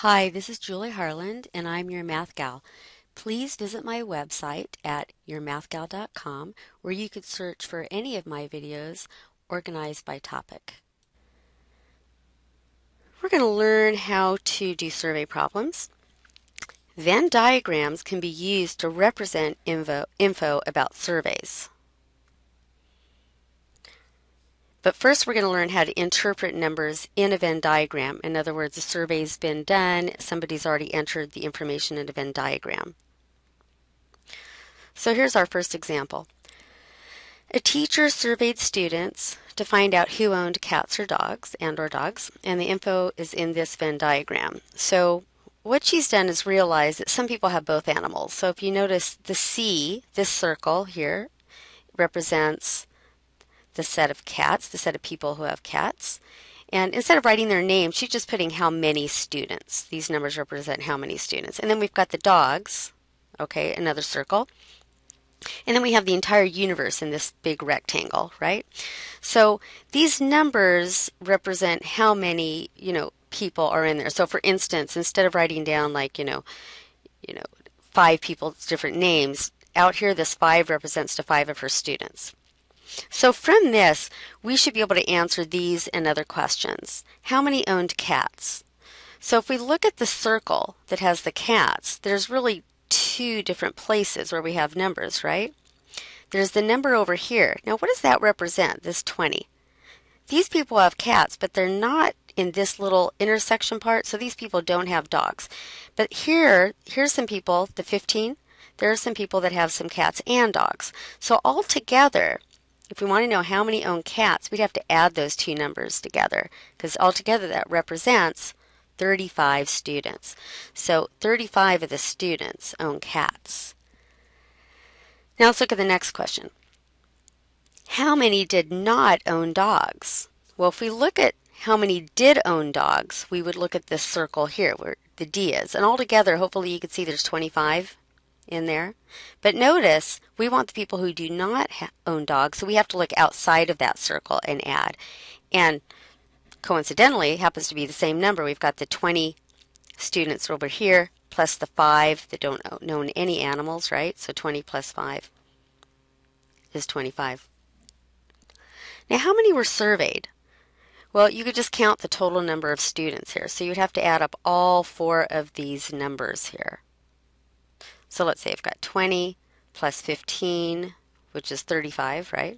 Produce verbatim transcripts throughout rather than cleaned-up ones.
Hi, this is Julie Harland, and I'm your math gal. Please visit my website at your math gal dot com, where you could search for any of my videos organized by topic. We're going to learn how to do survey problems. Venn diagrams can be used to represent info, info about surveys. But first we're going to learn how to interpret numbers in a Venn diagram. In other words, a survey's been done, somebody's already entered the information in a Venn diagram. So here's our first example. A teacher surveyed students to find out who owned cats or dogs and or dogs, and the info is in this Venn diagram. So what she's done is realize that some people have both animals. So if you notice the C, this circle here, represents the set of cats, the set of people who have cats. And instead of writing their name, she's just putting how many students. These numbers represent how many students. And then we've got the dogs, okay, another circle. And then we have the entire universe in this big rectangle, right? So these numbers represent how many, you know, people are in there. So for instance, instead of writing down like, you know, you know, five people's different names, out here this five represents to five of her students. So from this, we should be able to answer these and other questions. How many owned cats? So if we look at the circle that has the cats, there's really two different places where we have numbers, right? There's the number over here. Now what does that represent, this twenty? These people have cats, but they're not in this little intersection part, so these people don't have dogs. But here, here's some people, the fifteen, there are some people that have some cats and dogs. So all together, if we want to know how many own cats, we'd have to add those two numbers together, because altogether that represents thirty-five students. So thirty-five of the students own cats. Now let's look at the next question. How many did not own dogs? Well, if we look at how many did own dogs, we would look at this circle here where the D is. And altogether, hopefully you can see there's twenty-five in there. But notice, we want the people who do not own dogs, so we have to look outside of that circle and add. And coincidentally, it happens to be the same number. We've got the twenty students over here, plus the five that don't own any animals, right? So twenty plus five is twenty-five. Now, how many were surveyed? Well, you could just count the total number of students here. So you'd have to add up all four of these numbers here. So let's say I've got twenty plus fifteen, which is thirty-five, right?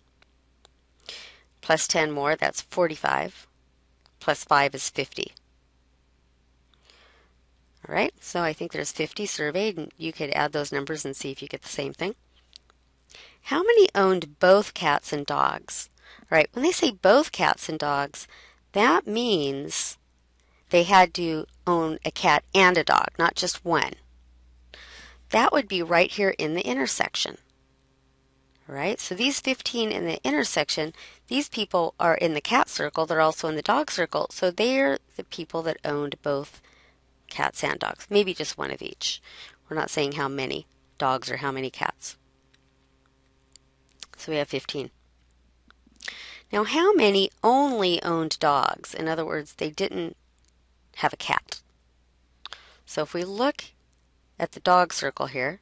Plus ten more, that's forty-five. Plus five is fifty. All right, so I think there's fifty surveyed, and you could add those numbers and see if you get the same thing. How many owned both cats and dogs? All right, when they say both cats and dogs, that means they had to own a cat and a dog, not just one. That would be right here in the intersection. All right, so these fifteen in the intersection, these people are in the cat circle, they're also in the dog circle, so they're the people that owned both cats and dogs, maybe just one of each. We're not saying how many dogs or how many cats. So we have fifteen. Now, how many only owned dogs? In other words, they didn't have a cat. So if we look at the dog circle here,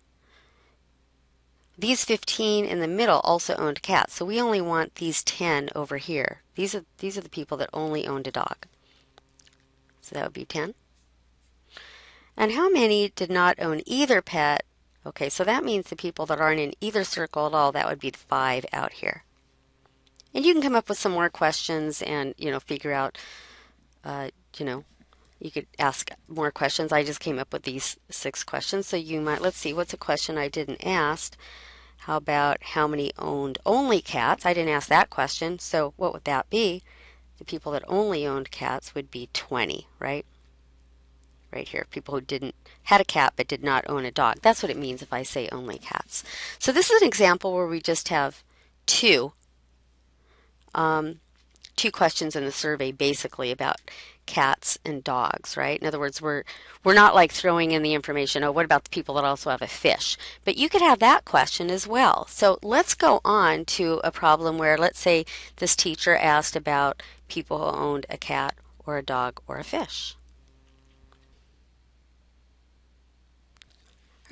these fifteen in the middle also owned cats, so we only want these ten over here. These are, these are the people that only owned a dog. So that would be ten. And how many did not own either pet? Okay, so that means the people that aren't in either circle at all, that would be the five out here. And you can come up with some more questions and, you know, figure out, uh, you know, you could ask more questions. I just came up with these six questions. So you might, let's see, what's a question I didn't ask? How about how many owned only cats? I didn't ask that question. So what would that be? The people that only owned cats would be twenty, right? Right here, people who didn't, had a cat but did not own a dog. That's what it means if I say only cats. So this is an example where we just have two, um, two questions in the survey basically about cats and dogs, right? In other words, we're we're not like throwing in the information, oh, what about the people that also have a fish? But you could have that question as well. So let's go on to a problem where, let's say this teacher asked about people who owned a cat or a dog or a fish.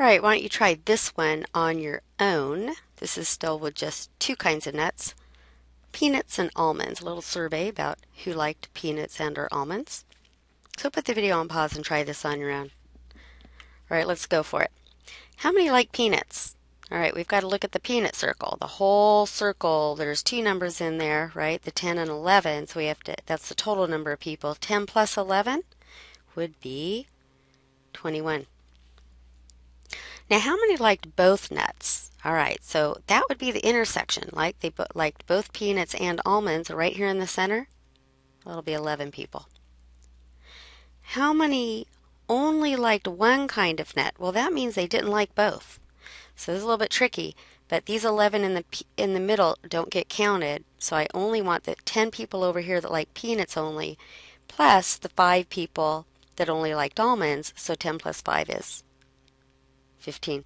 All right, why don't you try this one on your own? This is still with just two kinds of nuts, peanuts and almonds. A little survey about who liked peanuts and or almonds. So put the video on pause and try this on your own. All right, let's go for it. How many like peanuts? All right, we've got to look at the peanut circle. The whole circle, there's two numbers in there, right? The ten and eleven, so we have to, that's the total number of people. ten plus eleven would be twenty-one. Now, how many liked both nuts? All right, so that would be the intersection. Like they bo liked both peanuts and almonds right here in the center. That'll be eleven people. How many only liked one kind of nut? Well, that means they didn't like both. So this is a little bit tricky, but these eleven in the in the middle don't get counted. So I only want the ten people over here that like peanuts only, plus the five people that only liked almonds. So ten plus five is fifteen.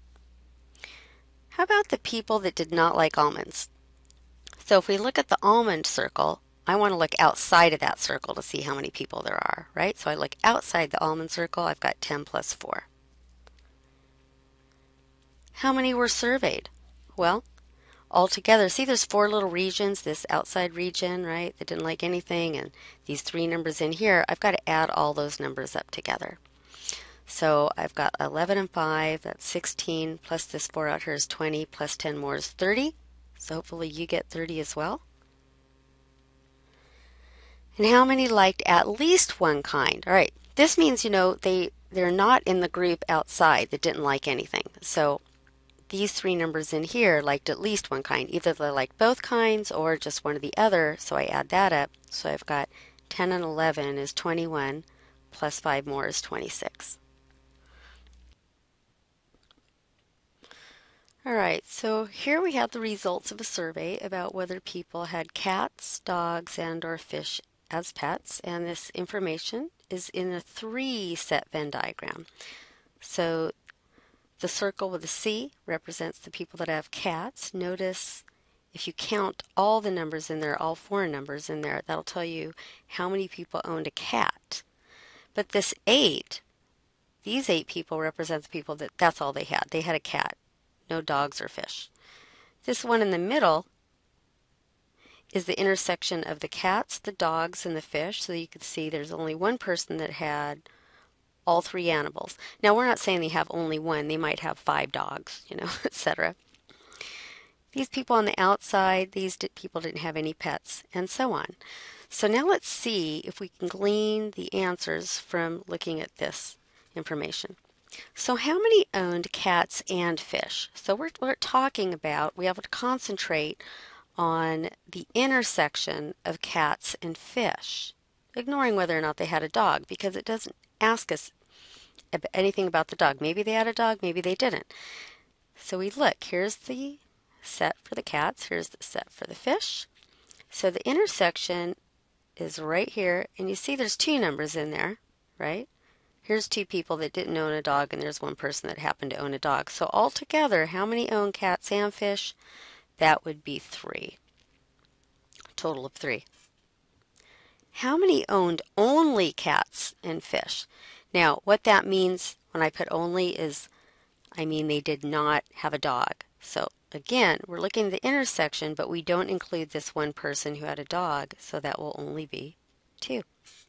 How about the people that did not like almonds? So if we look at the almond circle, I want to look outside of that circle to see how many people there are, right? So I look outside the almond circle, I've got ten plus four. How many were surveyed? Well, altogether, see there's four little regions, this outside region, right, that didn't like anything, and these three numbers in here, I've got to add all those numbers up together. So I've got eleven and five, that's sixteen, plus this four out here is twenty, plus ten more is thirty. So hopefully you get thirty as well. And how many liked at least one kind? All right, this means, you know, they, they're not in the group outside that didn't like anything. So these three numbers in here liked at least one kind. Either they liked both kinds or just one or the other, so I add that up. So I've got ten and eleven is twenty-one, plus five more is twenty-six. All right, so here we have the results of a survey about whether people had cats, dogs, and or fish as pets, and this information is in a three-set Venn diagram. So the circle with a C represents the people that have cats. Notice if you count all the numbers in there, all four numbers in there, that'll tell you how many people owned a cat. But this eight, these eight people represent the people that that's all they had. They had a cat. No dogs or fish. This one in the middle is the intersection of the cats, the dogs, and the fish. So you can see there's only one person that had all three animals. Now we're not saying they have only one. They might have five dogs, you know, et cetera. These people on the outside, these people didn't have any pets, and so on. So now let's see if we can glean the answers from looking at this information. So how many owned cats and fish? So we're, we're talking about, we have to concentrate on the intersection of cats and fish, ignoring whether or not they had a dog, because it doesn't ask us anything about the dog. Maybe they had a dog, maybe they didn't. So we look, here's the set for the cats, here's the set for the fish. So the intersection is right here, and you see there's two numbers in there, right? Here's two people that didn't own a dog, and there's one person that happened to own a dog. So altogether, how many own cats and fish? That would be three. Total of three. How many owned only cats and fish? Now, what that means when I put only is, I mean they did not have a dog. So again, we're looking at the intersection, but we don't include this one person who had a dog, so that will only be two.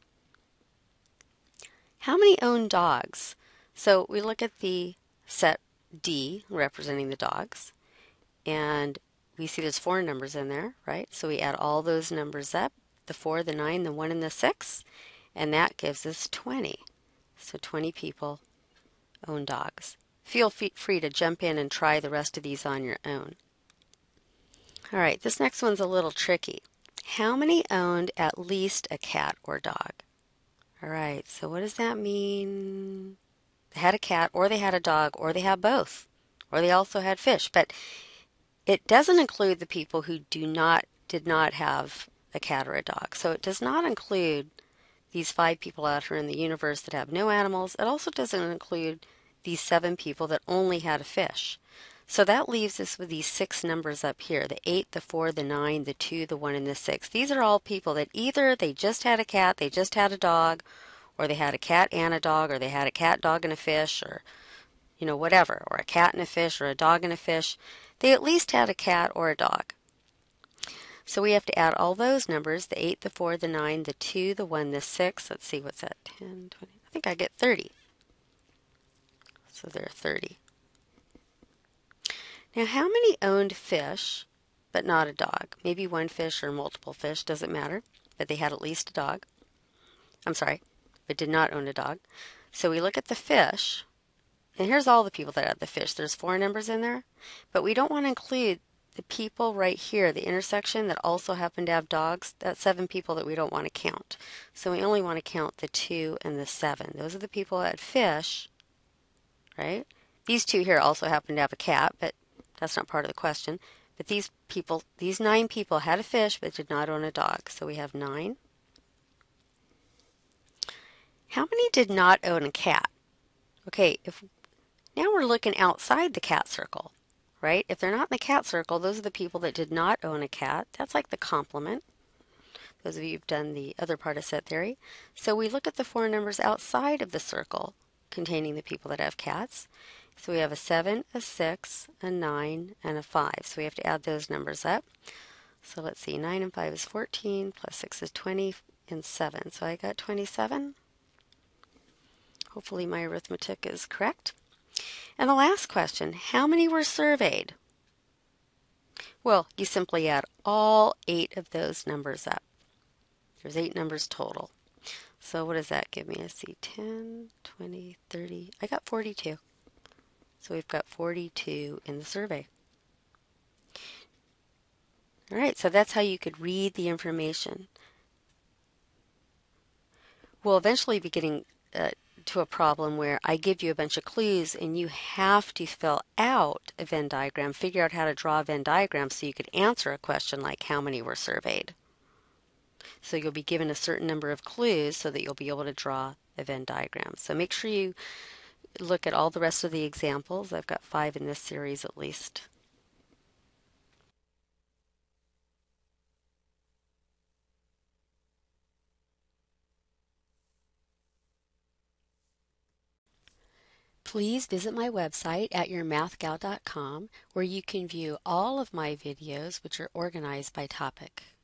How many own dogs? So we look at the set D representing the dogs, and we see there's four numbers in there, right? So we add all those numbers up, the four, the nine, the one, and the six, and that gives us twenty. So twenty people own dogs. Feel free to jump in and try the rest of these on your own. All right, this next one's a little tricky. How many owned at least a cat or dog? All right, so what does that mean? They had a cat, or they had a dog, or they had both, or they also had fish. But it doesn't include the people who do not, did not have a cat or a dog. So it does not include these five people out here in the universe that have no animals. It also doesn't include these seven people that only had a fish. So that leaves us with these six numbers up here, the eight, the four, the nine, the two, the one, and the six. These are all people that either they just had a cat, they just had a dog, or they had a cat and a dog, or they had a cat, dog, and a fish, or, you know, whatever, or a cat and a fish or a dog and a fish, they at least had a cat or a dog. So we have to add all those numbers, the eight, the four, the nine, the two, the one, the six. Let's see, what's that? ten, twenty. I think I get thirty. So there are thirty. Now, how many owned fish, but not a dog? Maybe one fish or multiple fish, doesn't matter, but they had at least a dog. I'm sorry, but did not own a dog. So we look at the fish, and here's all the people that had the fish. There's four numbers in there, but we don't want to include the people right here, the intersection that also happen to have dogs. That's seven people that we don't want to count. So we only want to count the two and the seven. Those are the people that had fish, right? These two here also happen to have a cat, but that's not part of the question. But these people, these nine people had a fish but did not own a dog. So we have nine. How many did not own a cat? Okay, if now we're looking outside the cat circle, right? If they're not in the cat circle, those are the people that did not own a cat. That's like the complement. Those of you who've done the other part of set theory. So we look at the four numbers outside of the circle containing the people that have cats. So we have a seven, a six, a nine, and a five. So we have to add those numbers up. So let's see, nine and five is fourteen, plus six is twenty, and seven. So I got twenty-seven. Hopefully my arithmetic is correct. And the last question, how many were surveyed? Well, you simply add all eight of those numbers up. There's eight numbers total. So what does that give me? Let's see, ten, twenty, thirty. I got forty-two. So we've got forty-two in the survey. All right, so that's how you could read the information. We'll eventually be getting uh, to a problem where I give you a bunch of clues and you have to fill out a Venn diagram, figure out how to draw a Venn diagram so you could answer a question like how many were surveyed. So you'll be given a certain number of clues so that you'll be able to draw a Venn diagram. So make sure you look at all the rest of the examples. I've got five in this series at least. Please visit my website at your math gal dot com where you can view all of my videos which are organized by topic.